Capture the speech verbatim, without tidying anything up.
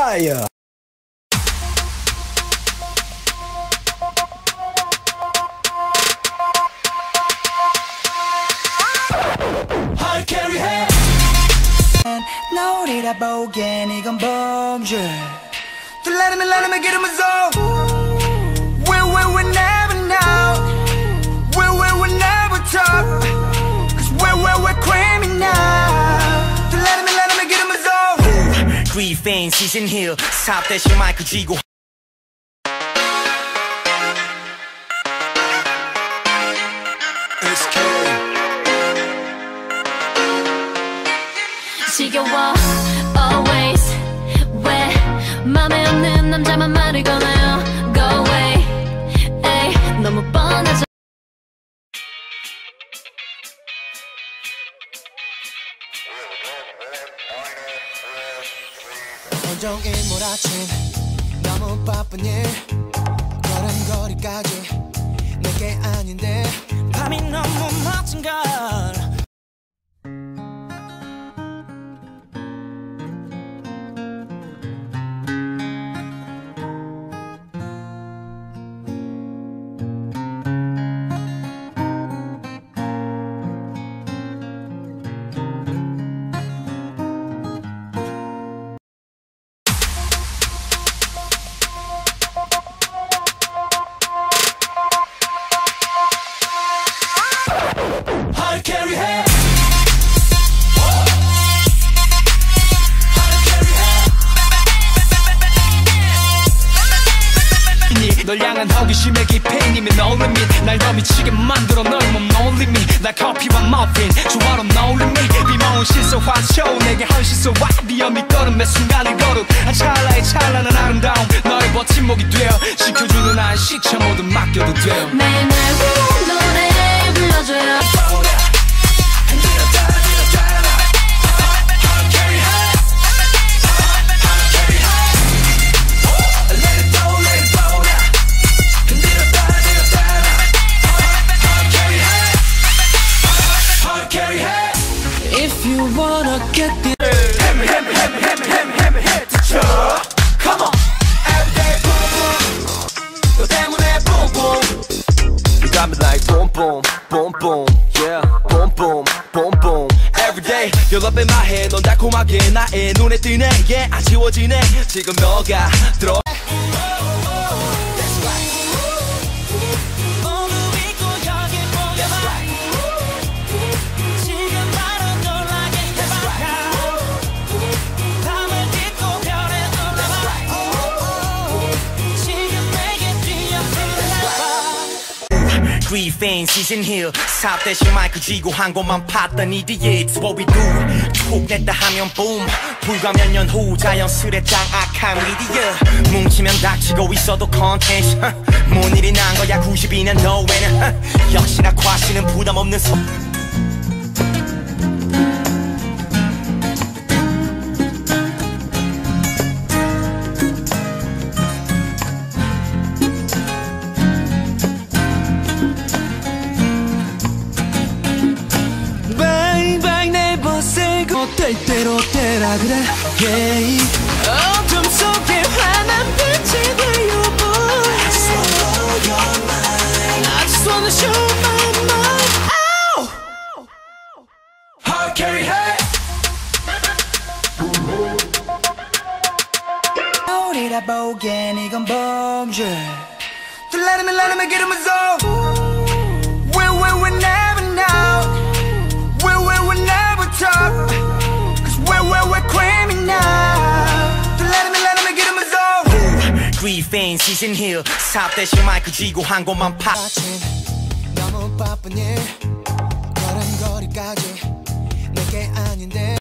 Fire. Hard carry head. 노리다 보기엔 이건 범죄. 또 let me let me get in my zone. We we we never know. We we we never talk. Cause we we we criminal. 또 let me let me get in my zone. Griefing season hill. 사업 대신 마이크 쥐고. 지겨워 always 왜 맘에 없는 남자만 말을 거나요 go away 에이 너무 뻔하죠 온종일 몰아친 너무 바쁜 일 걸음걸이까지 내게 아닌데 밤이 너무 멋진 걸 Hard carry head. 널 향한 호기심의 깊이님이 no limit 날 더 미치게 만들어 너의 몸 no limit 날 커피와 머핀 조화로 no limit 비모은 실소화 쇼 내게 헌신소와 위험이 걸음의 순간을 거룩 한 찰나의 찬란한 아름다움 너의 버팀목이 되어 지켜주는 한 시차 모두 맡겨도 돼요 매일 날 위한 노래 불러줘요 If you wanna get this Hammer, hammer, hammer, hammer, hammer, hammer, head to toe. Come on, everyday boom boom. 너 때문에 boom boom. You got me like boom boom, boom boom, yeah, boom boom, boom boom. Everyday you're up in my head. 넌 달콤하게 나의 눈에 띄네, yeah, 안 지워지네. 지금 너가 들어. Griefing season hill 사업 대신 마이크 쥐고 한 곳만 팠더니 It's what we do 툭 냈다 하면 boom 불과 몇 년 후 자연스레 장악한 미디어 뭉치면 닥치고 있어도 컨텐츠 뭔 일이 난 거야 구십이 년도에는 역시나 과시는 부담 없는 소 될 대로 되라 그래 yeah. 어둠 속에 환한 빛이 되어 boy I just wanna blow your mind I just wanna show my mind Ow! Hard carry head 노리다 보기엔 이건 범죄 또 let me let me get in my zone We we we never know We we we never talk we're criminal. So let me, let me get in my zone. Griefing season hill 사업 대신 마이크 쥐고 한 곳만 파. 너무 바쁜 일 걸음걸이까지 내게 아닌데.